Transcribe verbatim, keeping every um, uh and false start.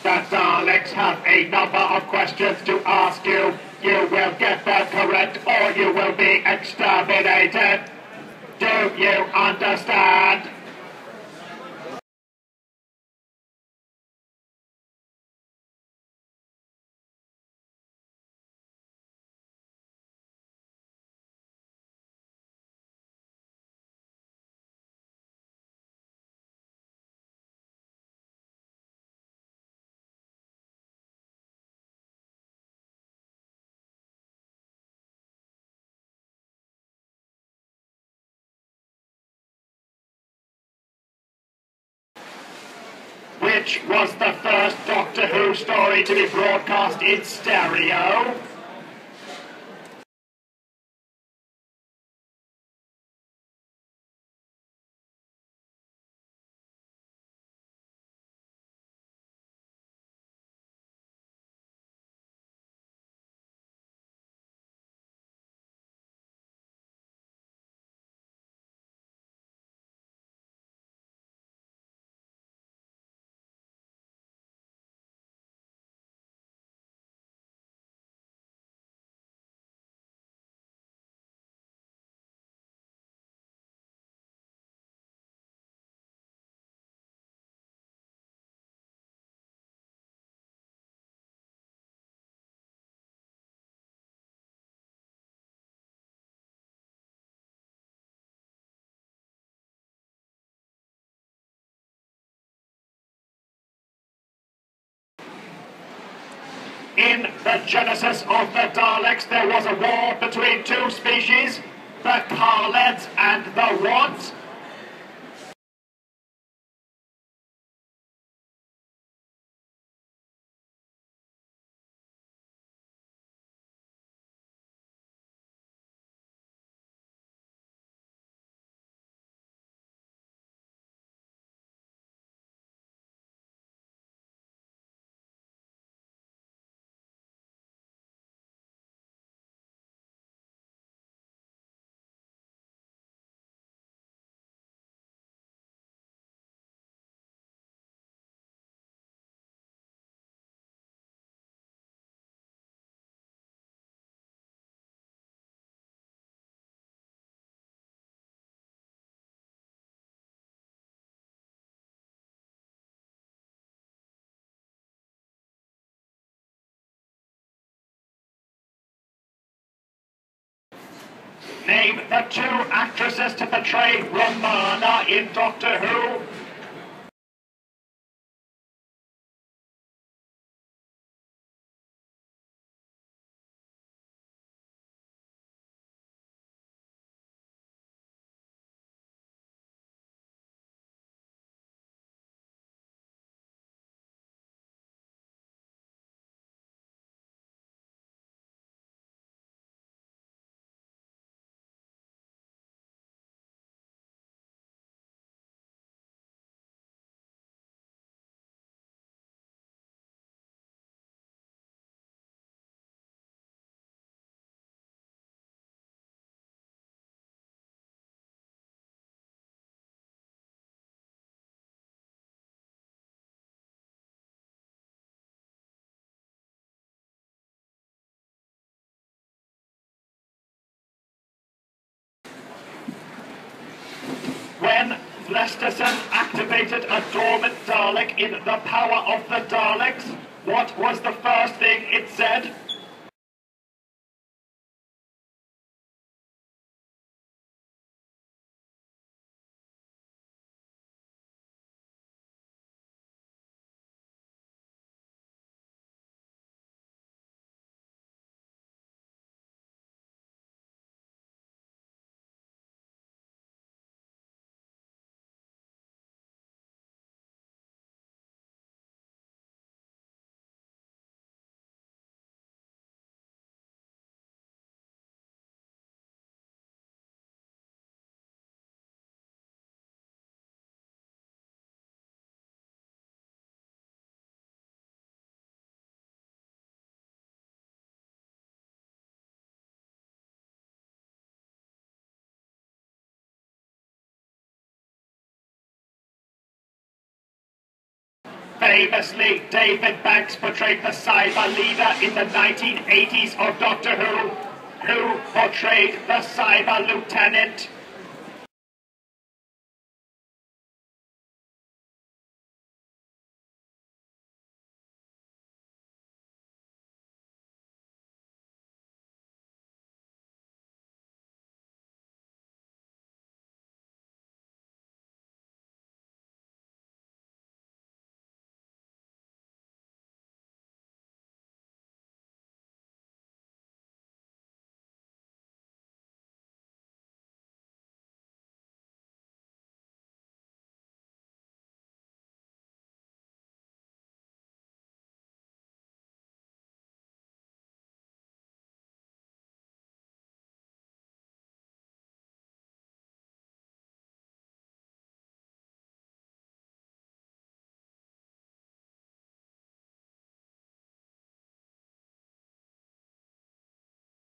The Daleks have a number of questions to ask you. You will get them correct or you will be exterminated. Do you understand? Which was the first Doctor Who story to be broadcast in stereo? In the genesis of the Daleks, there was a war between two species, the Carleds and the what? Name the two actresses to portray Romana in Doctor Who. When Lesterson activated a dormant Dalek in the power of the Daleks, what was the first thing it said? Famously, David Banks portrayed the cyber leader in the nineteen eighties of Doctor Who. Who portrayed the cyber lieutenant?